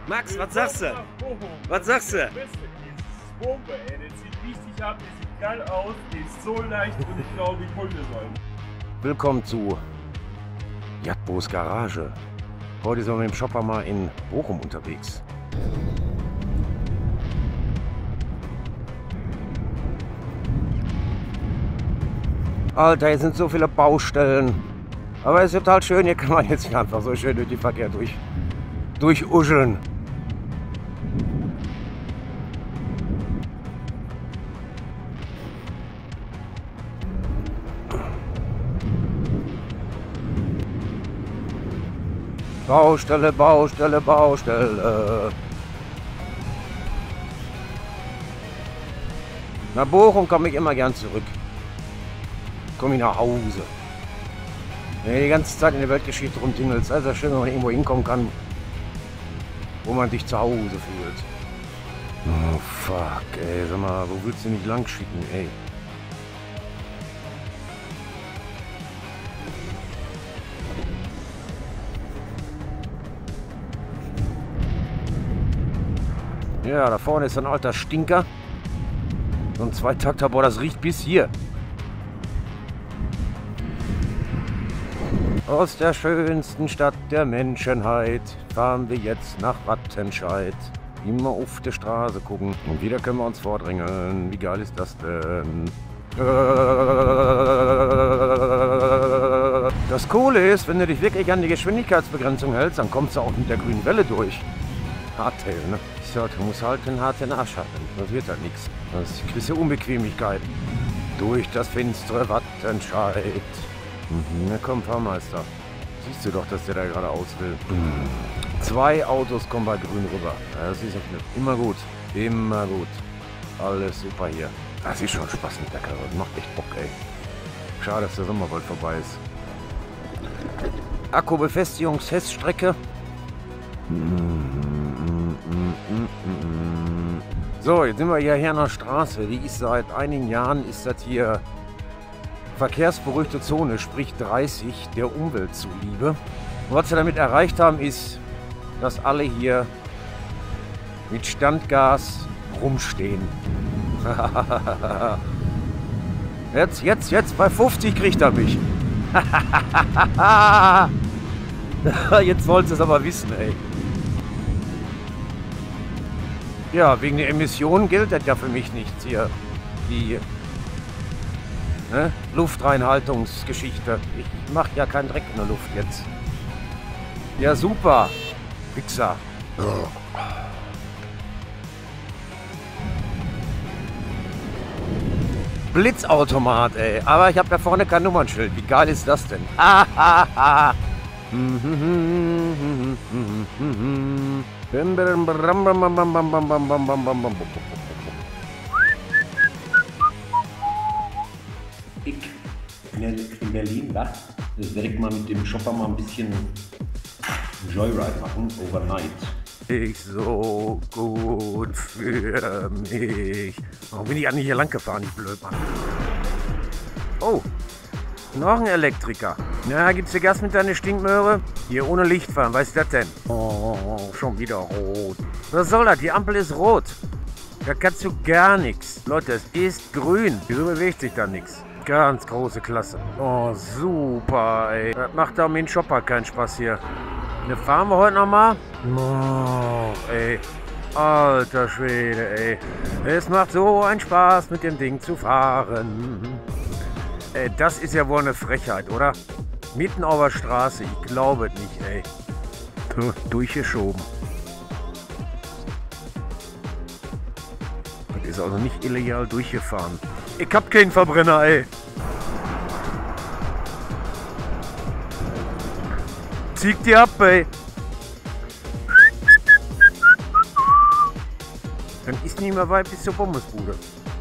Max, was sagst du? Was sagst du? Bombe, ey. Der zieht richtig ab, der sieht geil aus, der ist so leicht und ich glaube, ich hol mir sollen. Willkommen zu Jadbos Garage. Heute sind wir mit dem Shopper mal in Bochum unterwegs. Alter, hier sind so viele Baustellen. Aber es ist total schön, hier kann man jetzt einfach so schön durch den Verkehr durchuscheln. Baustelle, Baustelle, Baustelle. Nach Bochum komme ich immer gern zurück. Komme ich nach Hause. Wenn du die ganze Zeit in der Weltgeschichte rumtingelst, also schön, wenn man irgendwo hinkommen kann, wo man sich zu Hause fühlt. Oh fuck, ey, sag mal, wo willst du nicht lang schicken, ey? Ja, da vorne ist ein alter Stinker. So ein Zweitakter, boah, das riecht bis hier. Aus der schönsten Stadt der Menschenheit fahren wir jetzt nach Wattenscheid. Immer auf der Straße gucken und wieder können wir uns vordrängeln. Wie geil ist das denn? Das Coole ist, wenn du dich wirklich an die Geschwindigkeitsbegrenzung hältst, dann kommst du auch mit der grünen Welle durch. Hardtail, ne? Ich sag, du musst halt den harten Arsch haben, das wird halt nichts. Das ist eine gewisse Unbequemlichkeit. Durch das finstere Wattenscheid. Na komm, Fahrmeister. Siehst du doch, dass der da gerade aus will. 2 Autos kommen bei grün rüber. Ja, das ist immer gut. Immer gut. Alles super hier. Das ist schon Spaß mit der Karre. Macht echt Bock, ey. Schade, dass der Sommer bald vorbei ist. Akkubefestigungsteststrecke. So, jetzt sind wir hier an der Straße. Die ist seit einigen Jahren, ist das hier verkehrsberuhigte Zone, sprich 30, der Umwelt zuliebe. Und was wir damit erreicht haben, ist, dass alle hier mit Standgas rumstehen. Jetzt, bei 50 kriegt er mich. Jetzt wollt ihr es aber wissen, ey. Ja, wegen der Emissionen gilt das ja für mich nichts hier. Die Luftreinhaltungsgeschichte. Ich mache ja keinen Dreck in der Luft jetzt. Ja, super. Wichser. Blitzautomat, ey. Aber ich habe da vorne kein Nummernschild. Wie geil ist das denn? Ich in Berlin, was? Das werde ich mal mit dem Shopper mal ein bisschen Joyride machen, overnight. Nicht so gut für mich. Warum bin ich eigentlich hier lang gefahren, ich blöd, Mann? Oh, noch ein Elektriker. Na, gibt's dir Gas mit deiner Stinkmöhre? Hier ohne Licht fahren, was ist das denn? Oh, schon wieder rot. Was soll das? Die Ampel ist rot. Da kannst du gar nichts. Leute, es ist grün. Wieso bewegt sich da nichts? Ganz große Klasse. Oh, super, ey. Das macht auch mit dem Shopper keinen Spaß hier. Ne, fahren wir heute nochmal? Oh, ey. Alter Schwede, ey. Es macht so einen Spaß, mit dem Ding zu fahren. Ey, das ist ja wohl eine Frechheit, oder? Mitten auf der Straße, ich glaube es nicht, ey. Durchgeschoben. Das ist also nicht illegal durchgefahren. Ich hab keinen Verbrenner, ey. Zieh dir ab, ey. Dann ist nicht mehr weit bis zur Pommesbude.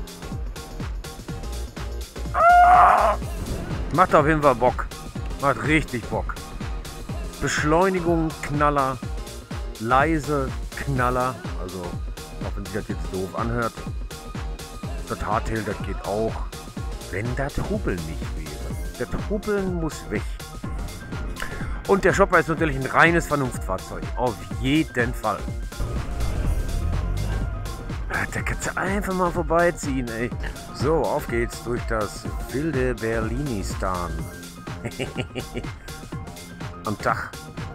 Macht auf jeden Fall Bock. Macht richtig Bock. Beschleunigung, Knaller. Leise, Knaller. Also, auch wenn sich das jetzt doof anhört. Das Hardtail, das geht auch. Wenn das Hubbeln nicht wäre. Das Hubbeln muss weg. Und der Shopper ist natürlich ein reines Vernunftfahrzeug. Auf jeden Fall. Da kannst du einfach mal vorbeiziehen, ey. So, auf geht's durch das wilde Berlinistan. Am Tag.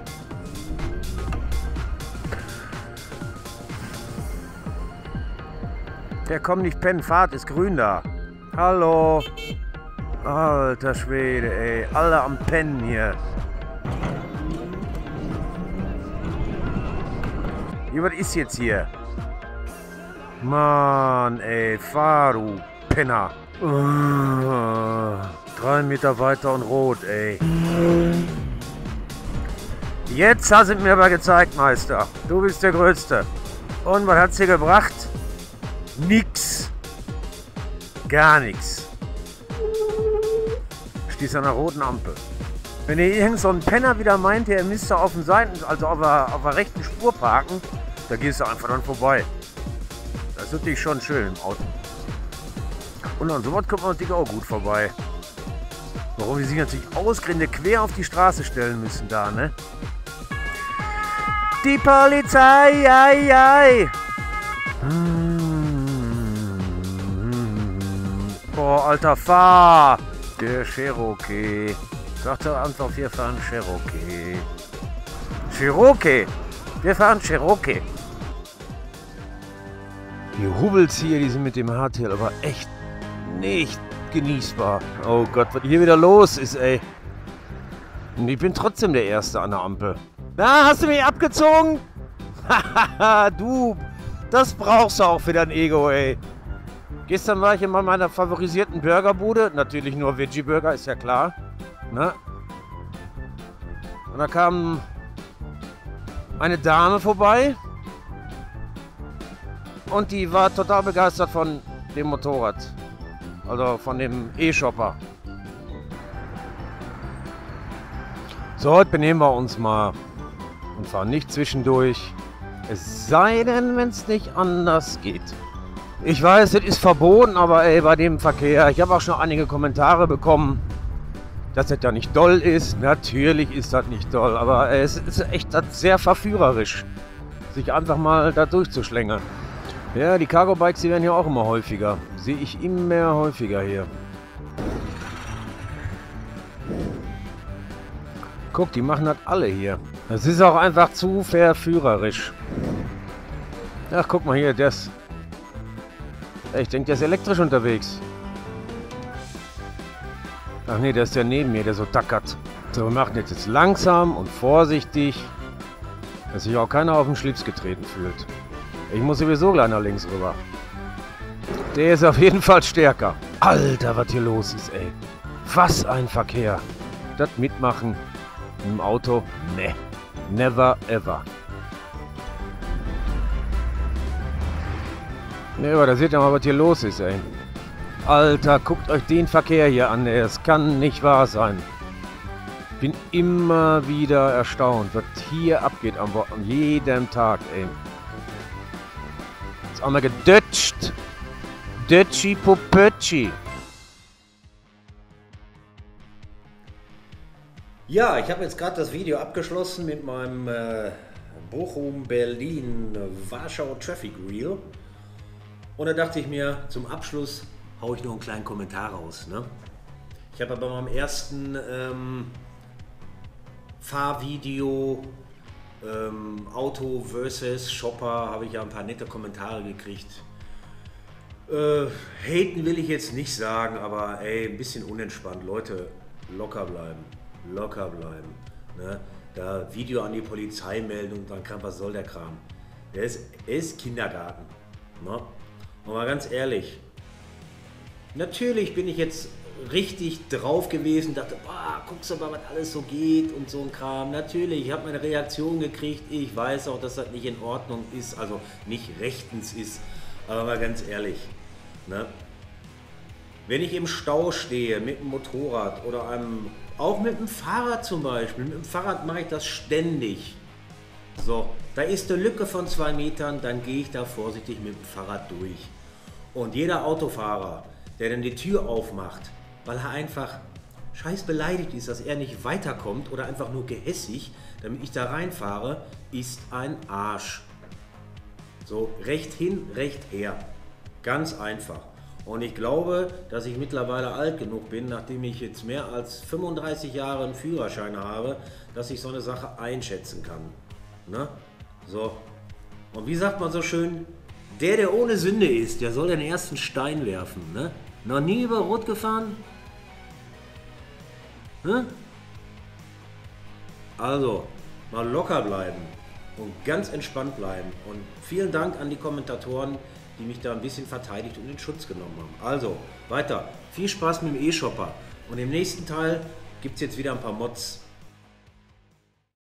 Der kommt nicht pennen, Fahrt ist grün da. Hallo. Alter Schwede, ey. Alle am Pennen hier. Was ist jetzt hier? Mann, ey. Fahr, du Penner. 3 Meter weiter und rot, ey. Jetzt hast du mir aber gezeigt, Meister. Du bist der Größte. Und was hat's dir gebracht? Nix. Gar nichts. Stehst an der roten Ampel. Wenn ihr irgend so ein Penner wieder meint, er müsste auf den Seiten, also auf der rechten Spur parken, da gehst du einfach dann vorbei. Das ist natürlich schon schön im Auto. Und an sowas kommt man natürlich auch gut vorbei. Warum wir sich natürlich ausgerechnet quer auf die Straße stellen müssen da, ne? Die Polizei, ei, ei. Boah, alter, fahr! Der Cherokee. Sagt er einfach, wir fahren Cherokee. Cherokee! Wir fahren Cherokee. Die Hubels hier, die sind mit dem Hardtail aber echt nicht genießbar. Oh Gott, was hier wieder los ist, ey. Und ich bin trotzdem der Erste an der Ampel. Na, hast du mich abgezogen? Hahaha, du, das brauchst du auch für dein Ego, ey. Gestern war ich in meiner favorisierten Burgerbude. Natürlich nur Veggie-Burger, ist ja klar. Ne? Und da kam eine Dame vorbei. Und die war total begeistert von dem Motorrad. Also von dem E-Shopper. So, heute benehmen wir uns mal. Und fahren nicht zwischendurch. Es sei denn, wenn es nicht anders geht. Ich weiß, es ist verboten, aber ey, bei dem Verkehr, ich habe auch schon einige Kommentare bekommen, dass das ja nicht doll ist. Natürlich ist das nicht doll, aber ey, es ist echt sehr verführerisch, sich einfach mal da durchzuschlängeln. Ja, die Cargo-Bikes, die werden ja auch immer häufiger. Sehe ich immer häufiger hier. Guck, die machen das alle hier. Das ist auch einfach zu verführerisch. Ach, guck mal hier, das. Ich denke, der ist elektrisch unterwegs. Ach nee, der ist ja neben mir, der so dackert. So, wir machen jetzt langsam und vorsichtig, dass sich auch keiner auf den Schlips getreten fühlt. Ich muss sowieso gleich nach links rüber. Der ist auf jeden Fall stärker. Alter, was hier los ist, ey. Was ein Verkehr. Das mitmachen im Auto, ne. Never ever. Ne, aber da seht ihr mal, was hier los ist, ey. Alter, guckt euch den Verkehr hier an, ey. Das kann nicht wahr sein. Bin immer wieder erstaunt, was hier abgeht an jedem Tag, ey. Jetzt einmal gedutscht. Dutschi Popötschi. Ja, ich habe jetzt gerade das Video abgeschlossen mit meinem Bochum-Berlin-Warschau Traffic Reel. Und da dachte ich mir, zum Abschluss haue ich noch einen kleinen Kommentar raus. Ne? Ich habe bei meinem ersten Fahrvideo Auto versus Shopper habe ich ja ein paar nette Kommentare gekriegt. Haten will ich jetzt nicht sagen, aber ey, ein bisschen unentspannt. Leute, locker bleiben. Locker bleiben. Ne? Da Video an die Polizei melden und dann was soll der Kram? Der ist Kindergarten. Ne? Und mal ganz ehrlich, natürlich bin ich jetzt richtig drauf gewesen, dachte, guckst du mal, was alles so geht und so ein Kram. Natürlich, ich habe meine Reaktion gekriegt, ich weiß auch, dass das nicht in Ordnung ist, also nicht rechtens ist, aber mal ganz ehrlich, ne? Wenn ich im Stau stehe mit dem Motorrad oder auch mit dem Fahrrad zum Beispiel, mit dem Fahrrad mache ich das ständig. So, da ist eine Lücke von 2 Metern, dann gehe ich da vorsichtig mit dem Fahrrad durch. Und jeder Autofahrer, der dann die Tür aufmacht, weil er einfach scheiß beleidigt ist, dass er nicht weiterkommt oder einfach nur gehässig, damit ich da reinfahre, ist ein Arsch. So, recht hin, recht her. Ganz einfach. Und ich glaube, dass ich mittlerweile alt genug bin, nachdem ich jetzt mehr als 35 Jahre einen Führerschein habe, dass ich so eine Sache einschätzen kann. Ne? So. Und wie sagt man so schön, der ohne Sünde ist, der soll den ersten Stein werfen. Ne? Noch nie über Rot gefahren? Ne? Also, mal locker bleiben und ganz entspannt bleiben. Und vielen Dank an die Kommentatoren, die mich da ein bisschen verteidigt und in Schutz genommen haben. Also, weiter. Viel Spaß mit dem E-Shopper. Und im nächsten Teil gibt es jetzt wieder ein paar Mods.